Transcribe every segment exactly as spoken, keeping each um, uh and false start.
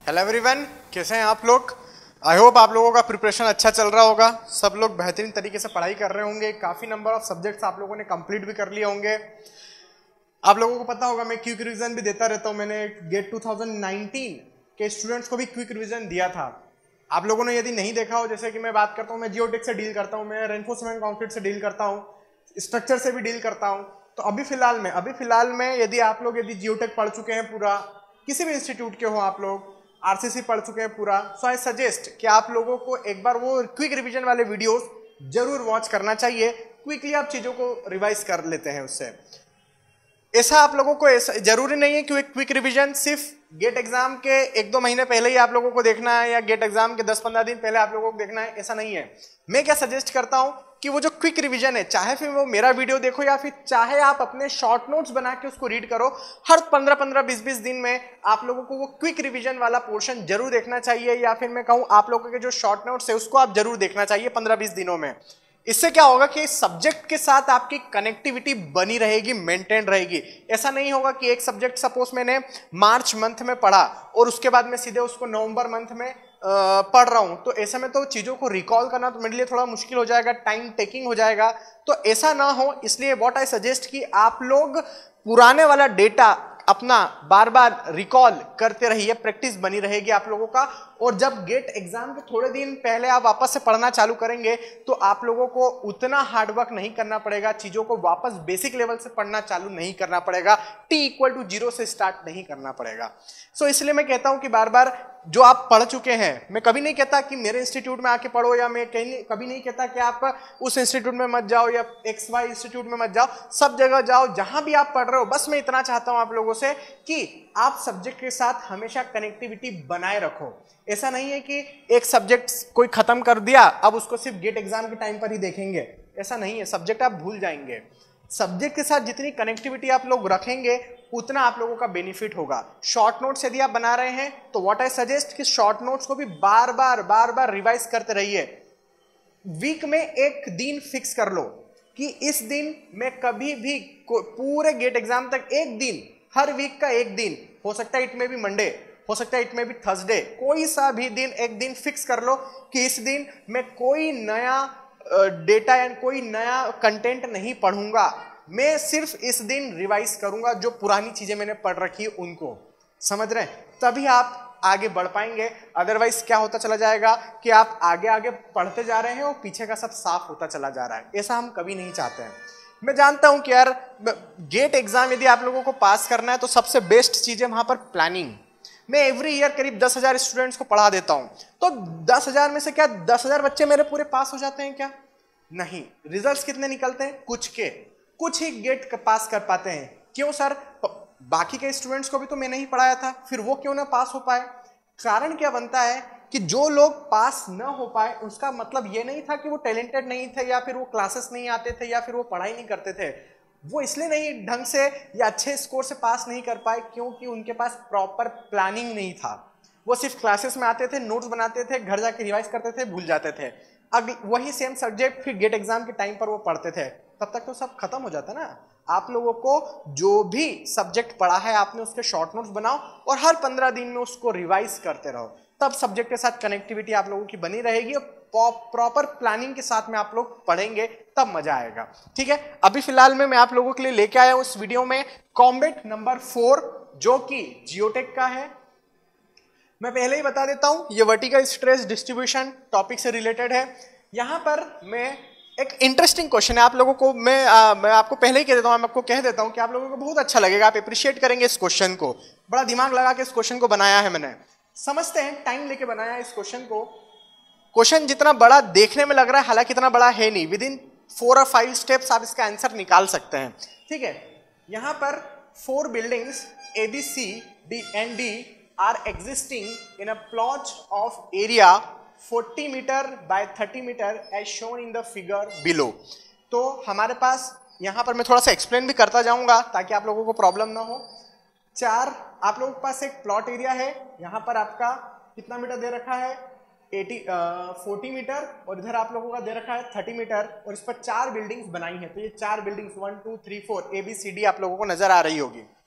Hello everyone, कैसे हैं आप लोग। आई होप आप लोगों का प्रिपरेशन अच्छा चल रहा होगा। सब लोग बेहतरीन तरीके से पढ़ाई कर रहे होंगे। काफ़ी नंबर ऑफ सब्जेक्ट्स आप लोगों ने कंप्लीट भी कर लिए होंगे। आप लोगों को पता होगा मैं क्विक रिवीजन भी देता रहता हूँ। मैंने गेट टू थाउजेंड नाइनटीन के स्टूडेंट्स को भी क्विक रिवीजन दिया था। आप लोगों ने यदि नहीं देखा हो, जैसे कि मैं बात करता हूँ, मैं जियोटेक से डील करता हूँ, मैं रेनफोर्समेंट कंक्रीट से डील करता हूँ, स्ट्रक्चर से भी डील करता हूँ। तो अभी फिलहाल में अभी फिलहाल में यदि आप लोग यदि जियोटेक पढ़ चुके हैं पूरा, किसी भी इंस्टीट्यूट के हो, आप लोग आरसीसी पढ़ चुके हैं पूरा, सो आई सजेस्ट कि आप लोगों को एक बार वो क्विक रिवीजन वाले वीडियोस जरूर वॉच करना चाहिए। क्विकली आप चीज़ों को रिवाइज कर लेते हैं उससे। ऐसा आप लोगों को ऐसा जरूरी नहीं है कि क्विक रिवीजन सिर्फ गेट एग्जाम के एक दो महीने पहले ही आप लोगों को देखना है या गेट एग्जाम के दस पंद्रह दिन पहले आप लोगों को देखना है, ऐसा नहीं है। मैं क्या सजेस्ट करता हूं कि वो जो क्विक रिवीजन है, चाहे फिर वो मेरा वीडियो देखो या फिर चाहे आप अपने शॉर्ट नोट्स बना के उसको रीड करो, हर पंद्रह पंद्रह बीस बीस दिन में आप लोगों को वो क्विक रिवीजन वाला पोर्शन जरूर देखना चाहिए। या फिर मैं कहूँ आप लोगों के जो शॉर्ट नोट्स है उसको आप जरूर देखना चाहिए पंद्रह बीस दिनों में। इससे क्या होगा कि सब्जेक्ट के साथ आपकी कनेक्टिविटी बनी रहेगी, मेंटेन रहेगी। ऐसा नहीं होगा कि एक सब्जेक्ट सपोज मैंने मार्च मंथ में पढ़ा और उसके बाद मैं सीधे उसको नवंबर मंथ में पढ़ रहा हूं, तो ऐसे में तो चीज़ों को रिकॉल करना तो मेरे लिए थोड़ा मुश्किल हो जाएगा, टाइम टेकिंग हो जाएगा। तो ऐसा ना हो, इसलिए व्हाट आई सजेस्ट कि आप लोग पुराने वाला डेटा अपना बार बार रिकॉल करते रहिए, प्रैक्टिस बनी रहेगी आप लोगों का। और जब गेट एग्जाम के थोड़े दिन पहले आप वापस से पढ़ना चालू करेंगे तो आप लोगों को उतना हार्डवर्क नहीं करना पड़ेगा, चीज़ों को वापस बेसिक लेवल से पढ़ना चालू नहीं करना पड़ेगा, टी इक्वल टू जीरो से स्टार्ट नहीं करना पड़ेगा। सो so, इसलिए मैं कहता हूं कि बार बार जो आप पढ़ चुके हैं, मैं कभी नहीं कहता कि मेरे इंस्टीट्यूट में आके पढ़ो, या मैं कहीं कभी नहीं कहता कि आप उस इंस्टीट्यूट में मत जाओ या एक्स वाई इंस्टीट्यूट में मत जाओ, सब जगह जाओ जहां भी आप पढ़ रहे हो। बस मैं इतना चाहता हूं आप लोगों से कि आप सब्जेक्ट के साथ हमेशा कनेक्टिविटी बनाए रखो। ऐसा नहीं है कि एक सब्जेक्ट कोई खत्म कर दिया अब उसको सिर्फ गेट एग्जाम के टाइम पर ही देखेंगे, ऐसा नहीं है। सब्जेक्ट आप भूल जाएंगे। सब्जेक्ट के साथ जितनी कनेक्टिविटी आप लोग रखेंगे उतना आप लोगों का बेनिफिट होगा। शॉर्ट नोट्स यदि आप बना रहे हैं तो व्हाट आई सजेस्ट कि शॉर्ट नोट्स को भी बार बार बार बार रिवाइज करते रहिए। वीक में एक दिन फिक्स कर लो कि इस दिन मैं कभी भी पूरे गेट एग्जाम तक एक दिन, हर वीक का एक दिन, हो सकता है इट में भी मंडे, हो सकता है इट में भी थर्सडे, कोई सा भी दिन एक दिन फिक्स कर लो कि इस दिन मैं कोई नया डेटा या कोई नया कंटेंट नहीं पढ़ूंगा, मैं सिर्फ इस दिन रिवाइज करूंगा जो पुरानी चीजें मैंने पढ़ रखी है उनको। समझ रहे हैं? तभी आप आगे बढ़ पाएंगे। अदरवाइज क्या होता चला जाएगा कि आप आगे आगे पढ़ते जा रहे हैं और पीछे का सब साफ होता चला जा रहा है। ऐसा हम कभी नहीं चाहते हैं। मैं जानता हूं कि यार गेट एग्जाम यदि आप लोगों को पास करना है तो सबसे बेस्ट चीज है वहां पर प्लानिंग। मैं एवरी ईयर करीब दस हजार स्टूडेंट्स को पढ़ा देता हूं, तो दस हजार में से क्या दस हजार बच्चे मेरे पूरे पास हो जाते हैं क्या? नहीं। रिजल्ट्स कितने निकलते हैं? कुछ के कुछ ही गेट पास कर पाते हैं। क्यों सर? बाकी के स्टूडेंट्स को भी तो मैंने ही पढ़ाया था, फिर वो क्यों ना पास हो पाए? कारण क्या बनता है कि जो लोग पास न हो पाए उसका मतलब ये नहीं था कि वो टैलेंटेड नहीं थे या फिर वो क्लासेस नहीं आते थे या फिर वो पढ़ाई नहीं करते थे। वो इसलिए नहीं ढंग से या अच्छे स्कोर से पास नहीं कर पाए क्योंकि उनके पास प्रॉपर प्लानिंग नहीं था। वो सिर्फ क्लासेस में आते थे, नोट्स बनाते थे, घर जाके रिवाइज करते थे, भूल जाते थे। अब वही सेम सब्जेक्ट फिर गेट एग्जाम के टाइम पर वो पढ़ते थे, तब तक तो सब खत्म हो जाता ना। आप लोगों को जो भी सब्जेक्ट पढ़ा है आपने उसके शॉर्ट नोट्स बनाओ और हर पंद्रह दिन में उसको रिवाइज करते रहो, तब सब्जेक्ट के साथ कनेक्टिविटी आप लोगों की बनी रहेगी और प्रॉपर प्लानिंग के साथ में आप लोग पढ़ेंगे, तब मजा आएगा। ठीक है, अभी फिलहाल में मैं आप लोगों के लिए लेके आया हूं इस वीडियो में कॉम्बैट नंबर फोर, जो कि जियोटेक का है। मैं पहले ही बता देता हूं, ये वर्टिकल स्ट्रेस डिस्ट्रीब्यूशन टॉपिक से रिलेटेड है। यहां पर मैं एक इंटरेस्टिंग क्वेश्चन है आप लोगों को, मैं आ, मैं आपको पहले ही कह देता हूं, मैं आपको कह देता हूं कि आप लोगों को बहुत अच्छा लगेगा, आप अप्रिशिएट करेंगे इस क्वेश्चन को। बड़ा दिमाग लगा के इस क्वेश्चन को बनाया है मैंने। समझते हैं, टाइम लेके बनाया है इस क्वेश्चन को। क्वेश्चन जितना बड़ा देखने में लग रहा है, हालांकि इतना बड़ा है नहीं। विद इन फोर और फाइव स्टेप्स आप इसका आंसर निकाल सकते हैं। ठीक है, यहां पर four buildings A B C D and D are existing in a plot of area forty metre by thirty metre as shown in the figure below. तो हमारे पास यहां पर मैं थोड़ा सा एक्सप्लेन भी करता जाऊंगा ताकि आप लोगों को प्रॉब्लम ना हो। चार आप लोगों के पास एक प्लॉट एरिया है, यहां पर आपका कितना मीटर दे रखा है? अस्सी फोर्टी मीटर, और इधर आप लोगों का दे रखा है थर्टी मीटर, और इस पर चार बिल्डिंग्स बनाई है। तो ये चार buildings one two three four A B C D आप लोगों को नजर आ रही होगी।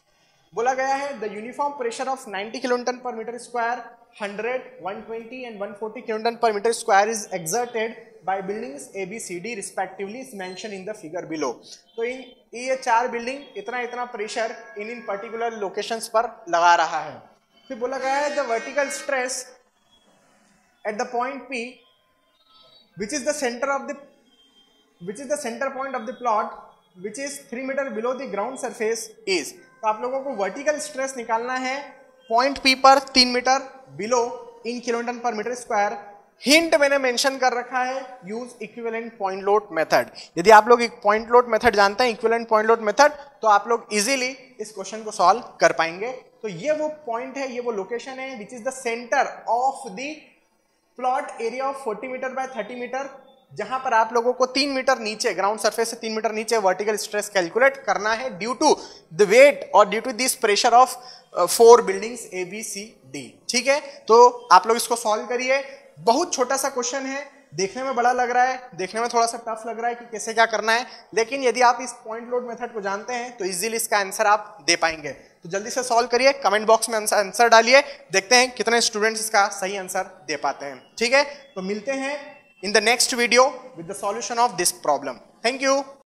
बोला गया है the uniform pressure of ninety kilonewton per metre square, hundred, one twenty and one forty kilonewton per metre square is exerted by buildings A B C D respectively is mention in the figure below. तो इन ये चार building इतना इतना pressure इन इन particular locations पर लगा रहा है। फिर बोला गया है the vertical stress at the point P which is the center of the which is the center point of the plot which is three meter below the ground surface is। तो आप लोगों को वर्टिकल स्ट्रेस निकालना है point P पर तीन metre below in kilonewton per metre square. Hint मैंने mention कर रखा है use equivalent point load method. यदि आप लोग एक पॉइंट लोड मेथड जानते हैं, इक्विवेलेंट पॉइंट लोड मेथड, तो आप लोग इजीली इस क्वेश्चन को सॉल्व कर पाएंगे। तो ये वो पॉइंट है, ये वो लोकेशन है which is the centre of the plot area of forty metre by thirty metre, जहां पर आप लोगों को तीन मीटर नीचे, ग्राउंड सरफेस से तीन मीटर नीचे वर्टिकल स्ट्रेस कैलकुलेट करना है ड्यू टू द वेट और due to this pressure of four buildings A B C D. ठीक है, तो आप लोग इसको सॉल्व करिए। बहुत छोटा सा क्वेश्चन है, देखने में बड़ा लग रहा है, देखने में थोड़ा सा टफ लग रहा है कि कैसे क्या करना है, लेकिन यदि आप इस पॉइंट लोड मेथड को जानते हैं तो इजीली इसका आंसर आप दे पाएंगे। तो जल्दी से सॉल्व करिए, कमेंट बॉक्स में आंसर डालिए, देखते हैं कितने स्टूडेंट्स इसका सही आंसर दे पाते हैं। ठीक है, तो मिलते हैं in the next video with the solution of this problem. Thank you.